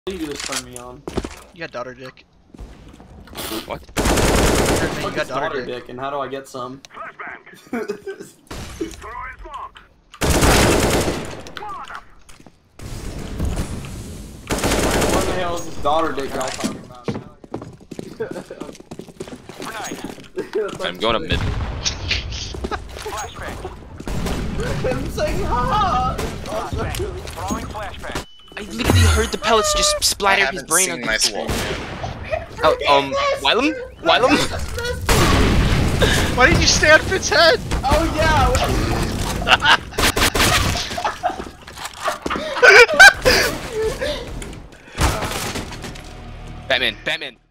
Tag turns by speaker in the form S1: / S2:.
S1: You just turn me on.
S2: You got daughter dick.
S3: What?
S2: You got daughter dick.
S1: And how do I get some? What the hell is this daughter dick y'all talking about?
S3: I'm going up mid.
S1: I'm saying ha!
S3: I literally heard the pellets just splatter his brain against the wall. Oh, Wylam? Wylam?
S2: Why did you stay on Fitz's head?
S1: Oh yeah!
S3: Batman, Batman.